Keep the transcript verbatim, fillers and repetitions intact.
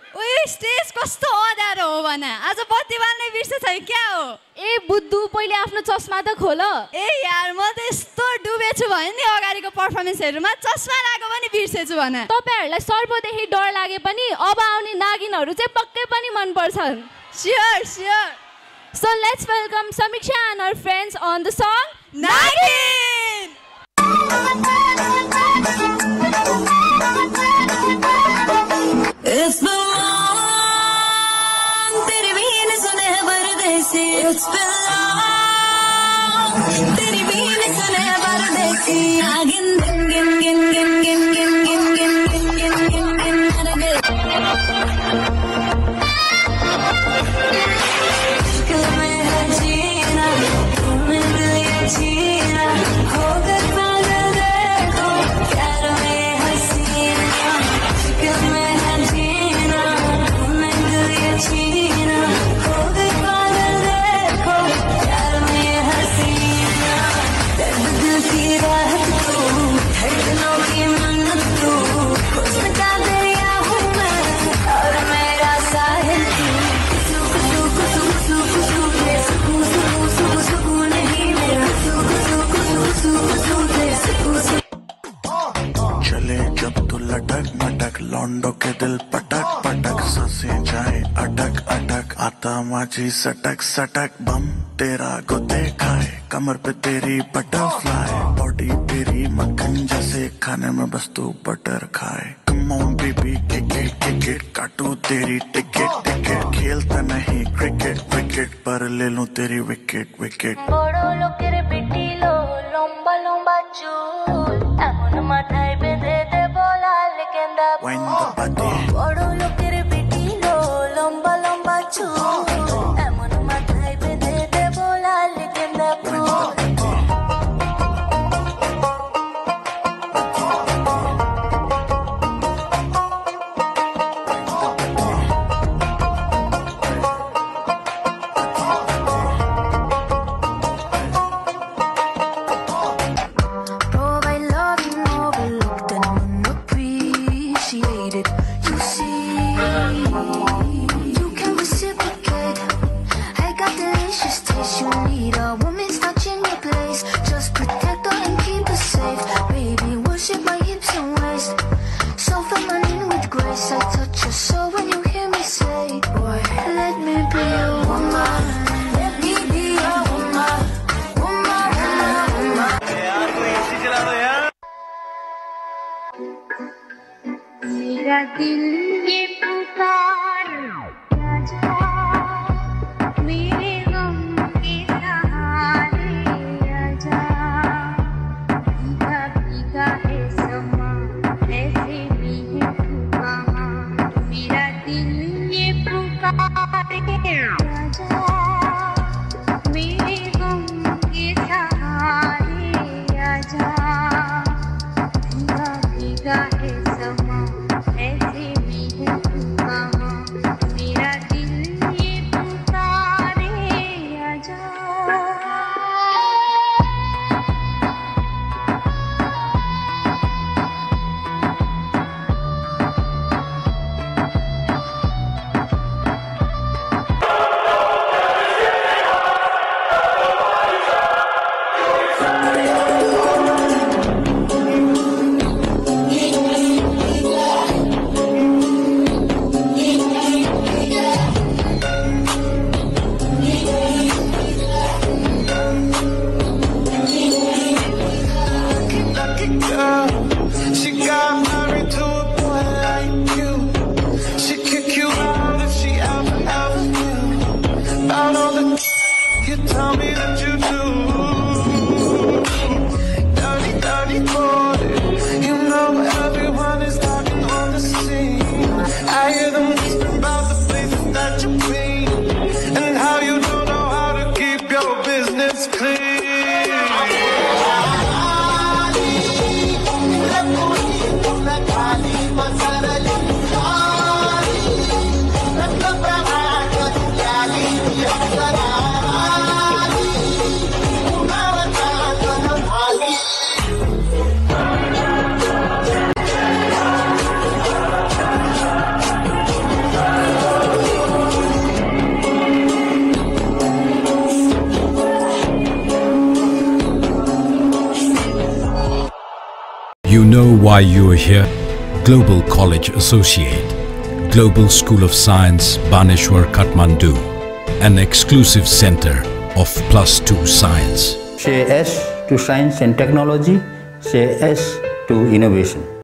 ओए स्टेज कस्तो अँध्यारो हो भन आज बत्ती बाल्ने बिर्सेछ क्या हो ए बुद्धु पहिले आफ्नो चस्मा त खोल ए यार म त यस्तो डुबेछु भने नि अगाडिको पर्फर्मेन्सहरुमा चस्मा लागेको पनि बिर्सेछु भन तपाईहरुलाई सर्पदेखि डर लागे पनि अब आउने नागिनहरु चाहिँ पक्कै पनि मन पर्छन् sure sure So let's welcome Samiksha and her friends on the song Nagin. It's been long, तेरी बीन सुने परदेसी. It's been long, तेरी बीन सुने परदेसी. Nagin, gin, gin, gin, gin, gin, gin, gin, gin, gin, gin, gin, gin. इश्क़ में है जीना, तुम्हें दिल ये जीना. होकर पागल देखो, प्यार में हसीना. इश्क़ में है जीना, तुम्हें दिल ये जीना. होकर पागल देखो, प्यार में हसीना. दर्द दिल की राहत तू, धड़कनों की मन्नत तू. खुश का दरिया हूँ मैं, और मेरा साहिल तू. चले जब तू लटक मटक लौंडो के दिल पटक पटक सांसें जाए अटक अटक आता माझी सटक सटक बम तेरा गोते खाए कमर पे तेरी बटरफ्लाई बॉडी तेरी मक्खन जैसे खाने में बस तू बटर खाए come on baby kick it kick it काटू तेरी टिकट टिकट खेलता नहीं क्रिकेट क्रिकेट पर ले लूं तेरी विकेट विकेट বড় লোকের পিটিলো লম্বা লম্বা চুল এমন মাথায় বেঁধে দেব লাল গেঁদা When the body বড় লোকের পিটিলো লম্বা লম্বা চুল এমন মাথায় বেঁধে দেব লাল গেঁদা ফুল Provide love and overlooked and unappreciated. You see, you can reciprocate. I got delicious taste. You need a woman's touch in your place. Just protect her and keep her safe. Baby, worship my hips and waist. So feminine with grace. I touch your soul when you hear me say, boy, let me be your woman. Let me be your woman. Woman, woman, woman. मेरा दिल ये पुकार आजा मेरे गम के सहारे आजा भीगा भीगा है समा ऐसे भी है तू कहाँ मेरा दिल ये पुकार आजा मेरे गम के सहारे आजा भीगा भीगा है समा ऐसे भी है तू कहाँ मेरा दिल ये पुकारे आजा She got married to a boy like you. She kick you out if she ever, ever knew about all the you tell me that you do. Dirty, dirty boy. You know everyone is talking on the scene. I hear them whisper about the places that you've been and how you don't know how to keep your business clean. you know why you are here? Global College Associate, Global School of Science, Baneshwar, Kathmandu, an exclusive center of plus two science. Say yes to science and technology. Say yes to innovation.